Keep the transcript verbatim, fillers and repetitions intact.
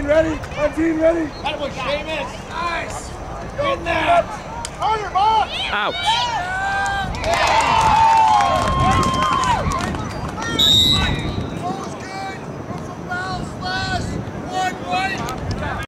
team ready? My team ready? That was Seamus. Nice. In there. Harder, Bob. Ouch.